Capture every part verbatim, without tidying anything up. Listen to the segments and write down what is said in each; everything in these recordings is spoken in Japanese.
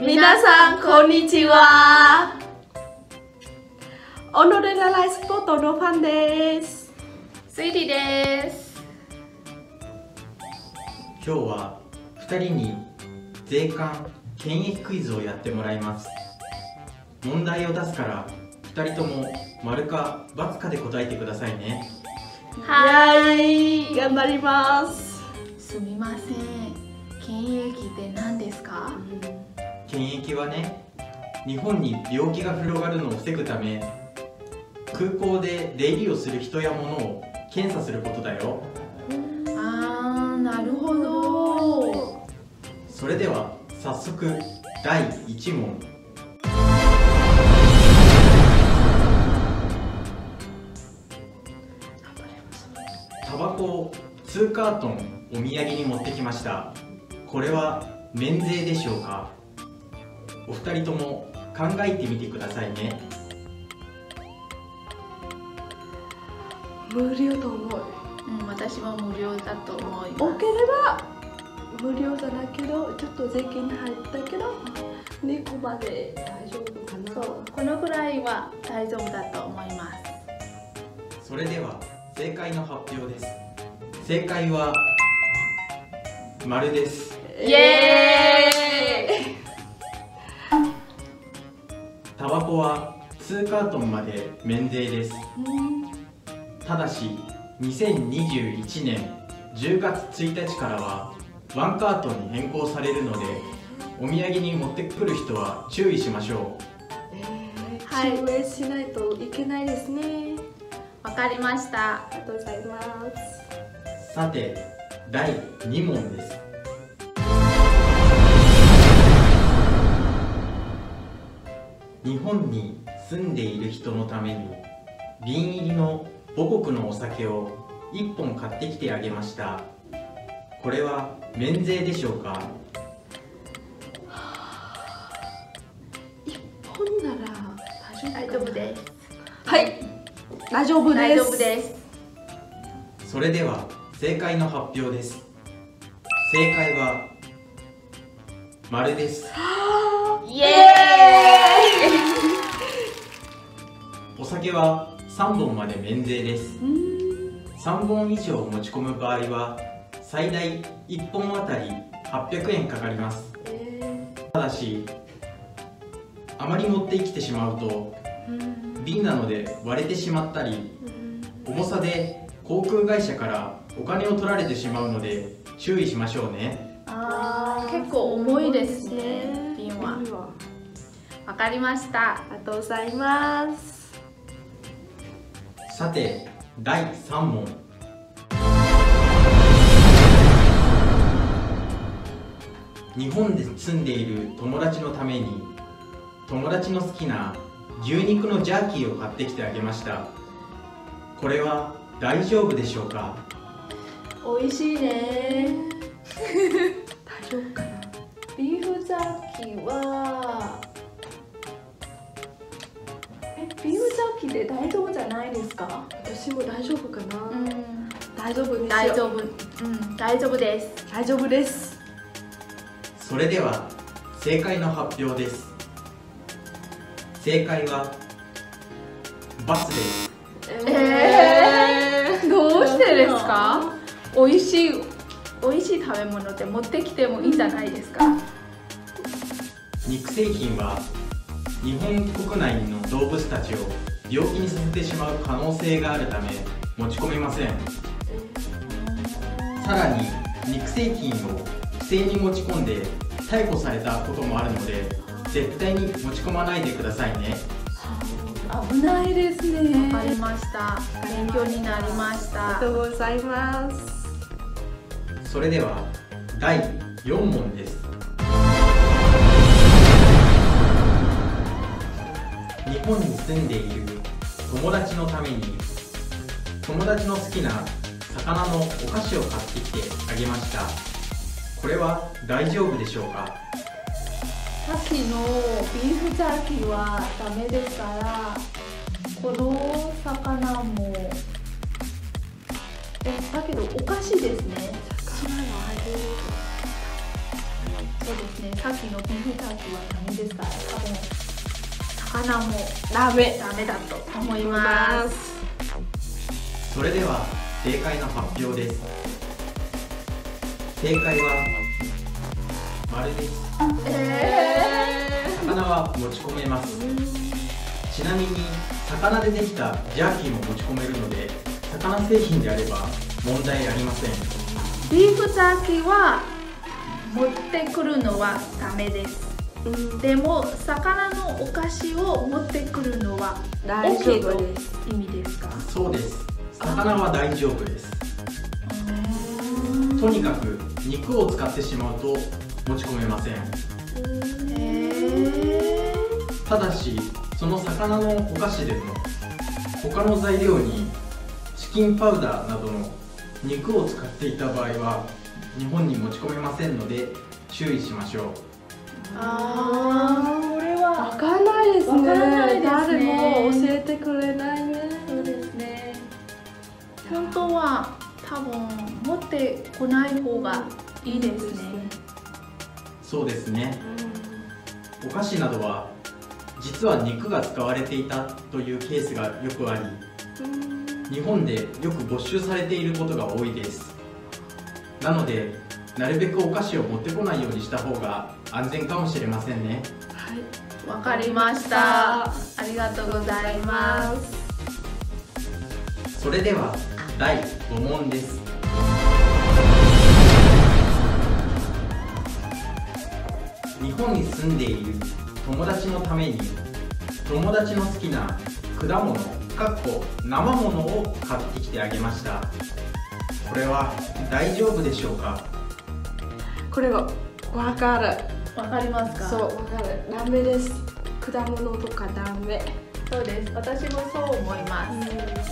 皆さんこんにちは。オノデラライスポットのファンです。 スイリです。 今日はふたりに税関・検疫クイズをやってもらいます。問題を出すからふたりとも丸か×かで答えてくださいね。 はい、頑張ります。 すみません、検疫って何ですか？ 検疫はね、日本に病気が広がるのを防ぐため、空港で出入りをする人や物を検査することだよ。 あー、なるほど。 それでは早速だいいち問。タバコをにカートンお土産に持ってきました。これは免税でしょうか？お二人とも考えてみてくださいね。 無料と思う。 うん、私も無料だと思います。 多ければ無料じゃないけど、ちょっと税金入ったけど、にこまで大丈夫かな。 そう、このぐらいは大丈夫だと思います。 それでは正解の発表です。正解は丸です。 イエーイ。 タバコはにカートンまで免税です。ただしにせんにじゅういちねんじゅうがつついたちからはいちカートンに変更されるので、お土産に持ってくる人は注意しましょう。 えー、はい、注意しないといけないですね。 わかりました。 ありがとうございます。 さてだいに問です。日本に住んでいる人のために瓶入りの母国のお酒をいっぽん買ってきてあげました。これは免税でしょうか？ いっぽんなら大丈夫です。 はい、大丈夫です。 大丈夫です。 それでは正解の発表です。正解は丸です。 イエーイ。 お酒はさんぼんまで免税です。さんぼん以上持ち込む場合は最大いっぽんあたりはっぴゃくえんかかります。ただしあまり持ってきてしまうと瓶なので割れてしまったり、重さで航空会社からお金を取られてしまうので注意しましょうね。 あー、結構重いですね、瓶は。わかりました。 ありがとうございます。 さてだいさん問。日本で住んでいる友達のために友達の好きな牛肉のジャーキーを買ってきてあげました。これは大丈夫でしょうか？ 美味しいね。 大丈夫かな。 ビーフジャーキーはえ、ビーフジャーキーで大丈夫じゃないですか？ 私も大丈夫かな。 うん、 大丈夫ですよ。 大丈夫、うん、大丈夫です。 大丈夫です。 それでは正解の発表です。正解は×です。 えー、どうしてですか？美味しい美味しい食べ物って持ってきてもいいじゃないですか。 肉製品は日本国内の動物たちを病気にさせてしまう可能性があるため持ち込めません。さらに肉製品を不正に持ち込んで逮捕されたこともあるので絶対に持ち込まないでくださいね。 危ないですね。 わかりました。勉強になりました。 ありがとうございます。 それではだいよん問です。日本に住んでいる友達のために友達の好きな魚のお菓子を買ってきてあげました。これは大丈夫でしょうか？ さっきのビーフジャーキーはダメですから、この魚もえ、だけどお菓子ですね。 魚は入る。 そうですね。さっきのビーフジャーキーはダメですから、多分魚もダメダメだと思います。 それでは正解の発表です。正解は丸です。 え魚は持ち込めます。ちなみに魚でできたジャーキーも持ち込めるので、魚製品であれば問題ありません。 ー、ビーフジャーキーは持ってくるのはダメです。 うん、 でも魚のお菓子を持ってくるのは大丈夫 OK です。 と意味ですか？ そうです。魚は大丈夫です。とにかく肉を使ってしまうと持ち込めません。 へただしその魚のお菓子でも他の材料にチキンパウダーなどの肉を使っていた場合は日本に持ち込めませんので注意しましょう。 あー、これわはかんないですね。 わからないですね。 誰も教えてくれないね。 そうですね。本当は多分持ってこない方がいいですね。 そうですね。お菓子などは実は肉が使われていたというケースがよくあり、日本でよく没収されていることが多いです。なのでなるべくお菓子を持ってこないようにした方が安全かもしれませんね。 はい。 わかりました。ありがとうございます。 それではだいごもんです。日本に住んでいる友達のために友達の好きな果物かっこ生ものを買ってきてあげました。これは大丈夫でしょうか？ これはわかる。 わかりますか？ そう、わかる。ダメです。果物とかダメ。 そうです。私もそう思います。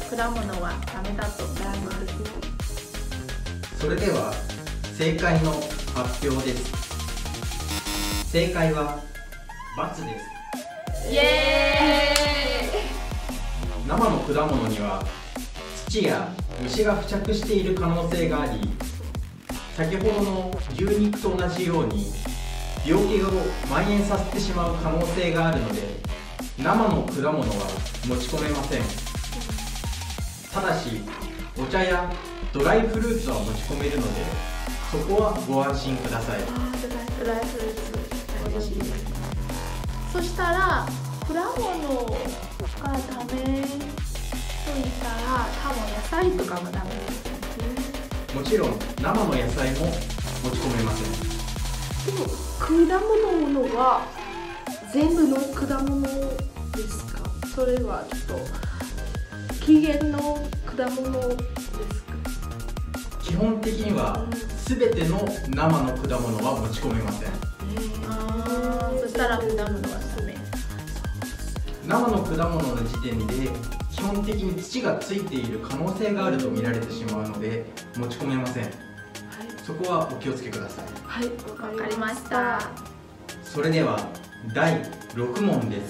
果物はダメだと思いダます。 メですね。 それでは正解の発表です。正解は×です。 イエーイ。 生の果物には土や虫が付着している可能性があり、先ほどの牛肉と同じように病気を蔓延させてしまう可能性があるので、生の果物は持ち込めません。ただしお茶やドライフルーツは持ち込めるので、そこはご安心ください。 あー、 ドライフルーツ美味しいです。そしたら果物がダメと言ったら多分野菜とかもダメですよね。 もちろん生の野菜も持ち込めません。 でも果物は全部の果物ですか？それはちょっと期限の果物ですか？ 基本的には全ての生の果物は持ち込めません。 あー、そしたら果物はダメ。 生の果物の時点で基本的に土がついている可能性があると見られてしまうので持ち込めません。 はい。 そこはお気をつけください。 はい、 わかりました。 それではだいろくもんです。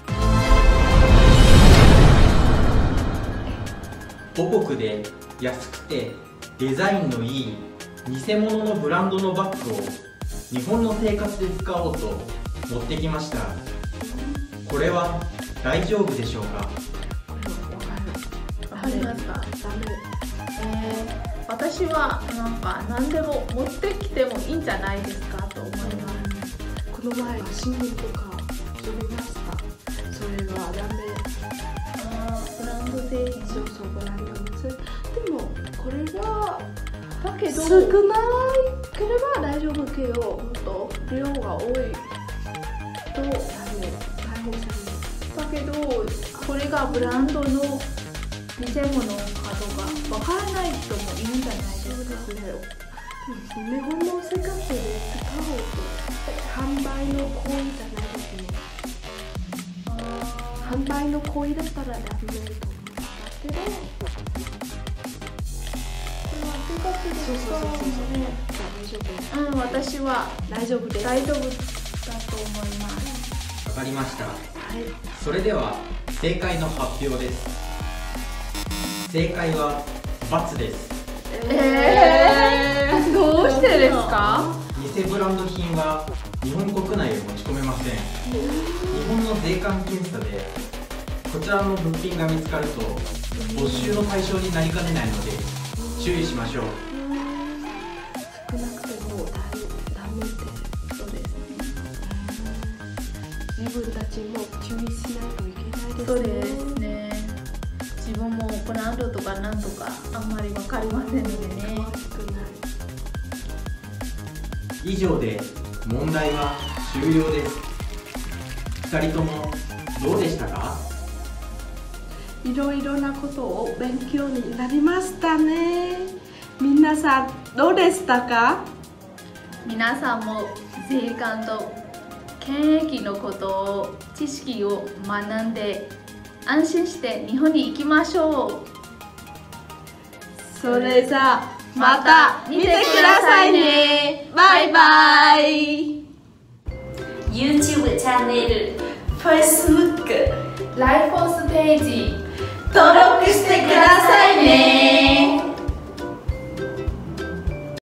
母国で安くてデザインのいい偽物のブランドのバッグを日本の生活で使おうと持ってきました。これは大丈夫でしょうか？ これはわかる。 わかりますか？ ダメ。 えー、私はなんか何でも持ってきてもいいんじゃないですかと思います。 この前新聞とか読みました。それはダメ。 あー、ブランド製品。 そうそう、ブランドのせい。でもこれはだけど少ないければ大丈夫けど、もっと量が多いとダメ。逮捕される。 だけどこれがブランドの偽物かどうかわからない人もいるんじゃないですか？ そうですね。日本の生活で使おうと販売の行為じゃないですね。販売の行為だったらダメと思うんだけど。 生活で使うのね。 大丈夫。 うん、私は大丈夫です。 大丈夫だと思います。 わかりました。 はい。 それでは正解の発表です。正解は×です。 えー、どうしてですか？ 偽してブランド品は日本国内へ持ち込めません。日本の税関検査でこちらの物品が見つかると没収の対象になりかねないので注意しましょう。 少なくてもダメってそうですね。自分たちも注意しないといけないですね。 そうですね。自分もブランドとかなんとかあんまり分かりませんのでね。 以上で問題は終了です。ふたりともどうでしたか？ いろいろなことを勉強になりましたね。皆さんどうでしたか？ 皆さんも税関と検疫のことを知識を学んで安心して日本に行きましょう。 それじゃあまた見てくださいね。バイバイ。 YouTube チャンネル、Facebook、 ライフォースページ登録してくださいね。